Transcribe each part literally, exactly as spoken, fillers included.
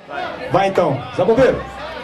Vai então, Zabumbeiro.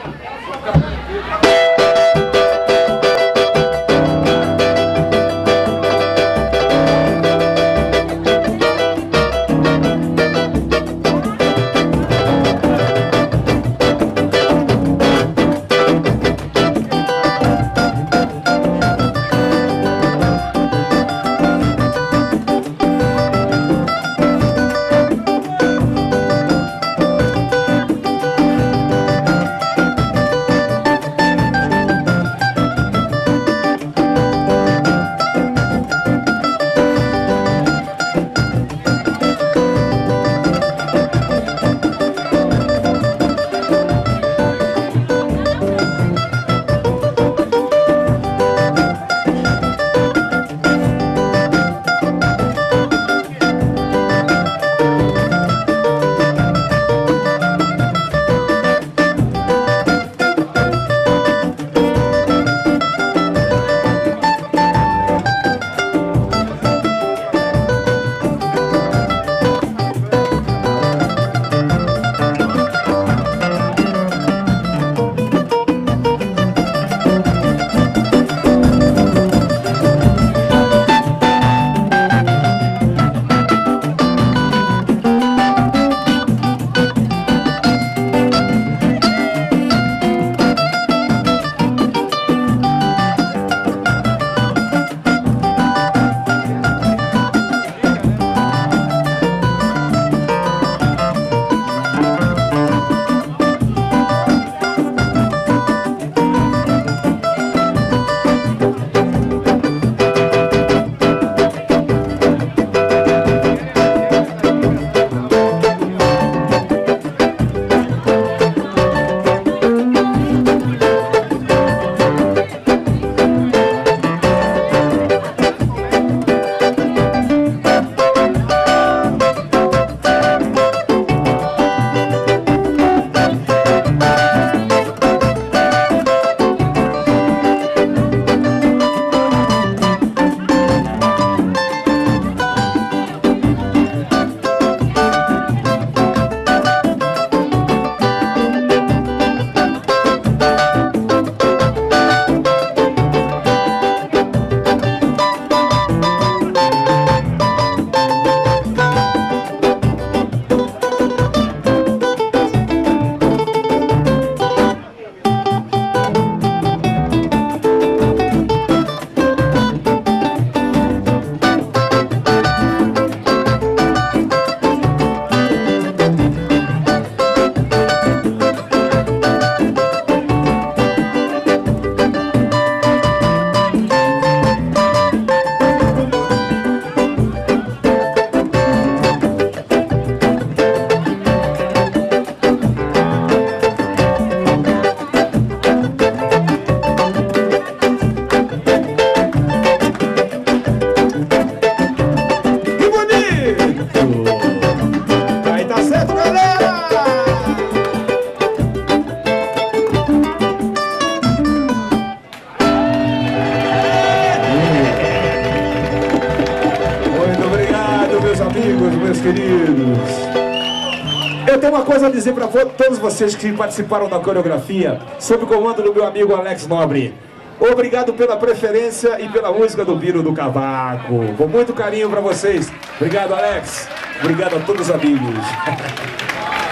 Eu tenho uma coisa a dizer para todos vocês que participaram da coreografia, sob o comando do meu amigo Alex Nobre. Obrigado pela preferência e pela música do Biro do Cavaco. Com muito carinho para vocês. Obrigado, Alex. Obrigado a todos os amigos.